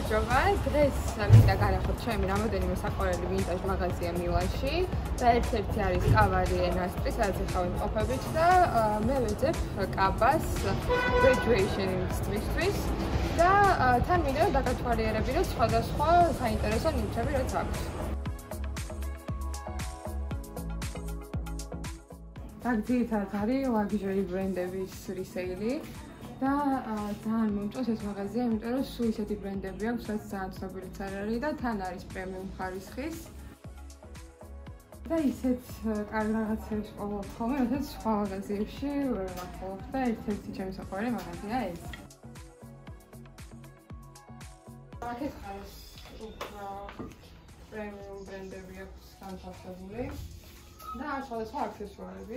გამარჯობა, დღეს მინდა განახოთ ჩემი რამოდენიმე საყვარელი ვინტაჟ მაღაზია მილანში და ერთ-ერთი არის კავარი ენასტრი, სადაც ეხავენ ყოფებით და მე ვეძებ კაბას graduation-ისთვის და თან მინდა დაგათვალიერებინოთ სხვადასხვა საინტერესო ნივთები რაც აქვს. აქ ძირითადად არის luxury ბრენდების რისეილი და ძალიან მომწონს ეს მაღაზია, იმიტომ რომ სულ ისეთი ბრენდები აქვს, რაც ძალიან ცნობილიც არ არის და თან არის პრემიუმ ხარისხის. და ისეთ კარგ რაღაცებს ყოველდღე ხოლმე, რასაც სხვა მაღაზიებში ვერ ვნახავ და ერთ-ერთი ჩემი საყვარელი მაღაზია ეს. აქ ეს არის უფრო პრემიუმ ბრენდები აქვს განთავსებული და სხვადასხვა აქსესუარები.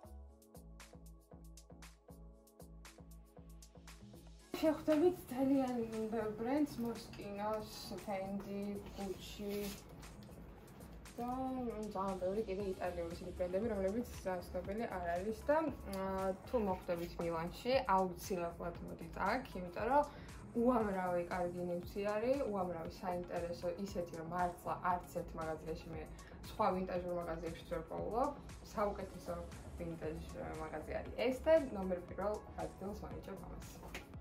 შეხვდებით ძალიან ბრენდს, მოსკინოს, ფენდი, გუჩი და ძალიან ბევრი კიდე იტალიური ისეთი ბრენდები, რომლებიც ძალიან ცნობილი არ არის და თუ მოხვდებით მილანში, აუცილებლად მოდით აქ, იმიტომ რომ უამრავი კარგი ნივთი არის, უამრავი საინტერესო ისეთი, რომ მართლა არც ერთ მაღაზიაში მე სხვა ვინტაჟურ მაღაზიებში ვერ პოულობ, საუკეთესო ვინტაჟ მაღაზია არის ეს და ნომერ პირველ ადგილს ვანიჭებ ამას.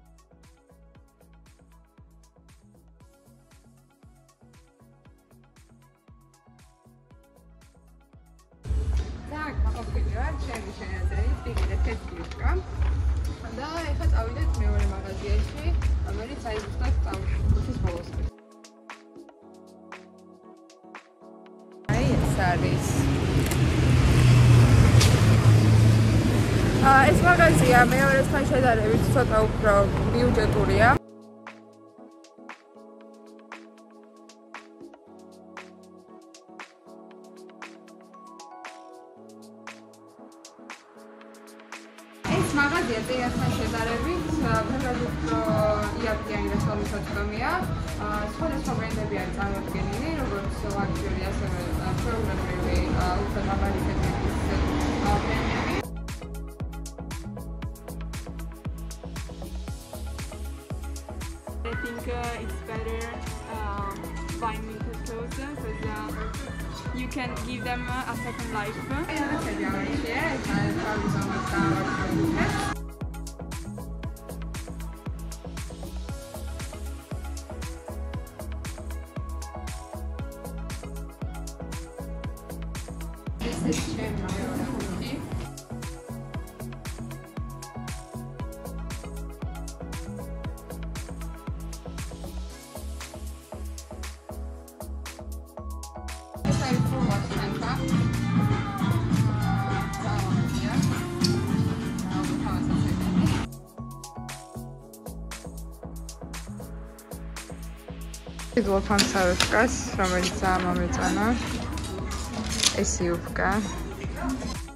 Так, მოხდით ჩემი შენაძენი, ტიკეტი თეთრია. და ეხლა წავიდეთ მეორე მაღაზიაში, რომელიც აი ზუსტად წავშუქის ბოლოს. აი ეს არის. ეს მაღაზია მეორესთან შედარებით ცოტა უფრო ბიუჯეტურია. მაღაზია წინასთან შედარებით ფერად უფრო იაფიანი და სოლისოწყომია. სხვადასხვა ბრენდები არის წარმოდგენილი, როგორც luxury, ასევე ჩვეულებრივი უფრო დაბალი სეგმენტის ბრენდები. I think it's better buying vintage clothes because you can give them a second life. This is Chemi. Idlofan sarıfkas, რომელიც ამომეწონა ეს იუფკა.